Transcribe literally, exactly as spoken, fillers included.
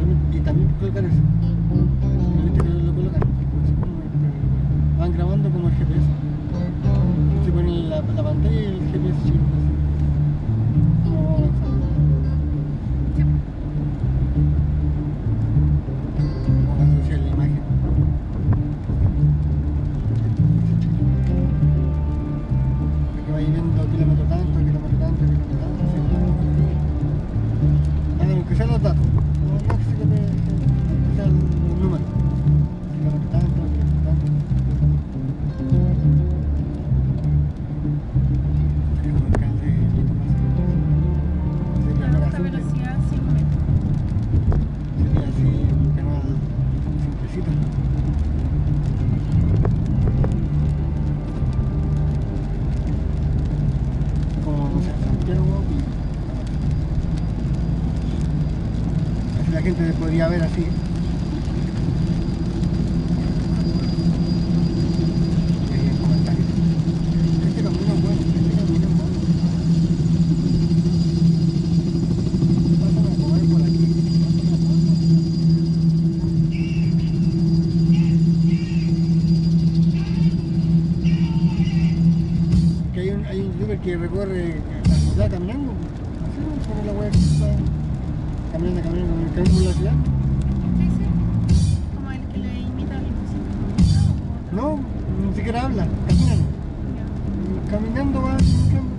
y también colocar eso. ¿No viste que lo colocan? Así como, este, van grabando como el G P S. Se ponen la, la pantalla y el G P S chico, así. Como va avanzando. Como va a asociar la imagen. Para que vaya viendo kilómetro tanto, kilómetro tanto, kilómetro tanto. Así. Hagan que sean los datos. No, no que se que sea el número. Kilómetro tanto, kilómetro tanto. Tenemos el canal de YouTube. La baja velocidad cien metros. Sería así un canal simplecito. Como, no sé, Santiago y así la gente podría ver así. Y ahí en comentarios. Este camino es bueno, este camino es bueno. Pásame a comer por aquí. Pásame a comer por aquí. Que hay un, hay un youtuber que recorre la ciudad caminando, así como la web que está caminando, caminando, caminando por la ciudad. Sí, sí. Como el que le imita al imposible. No, ni siquiera habla, caminan. Ya. Caminando va,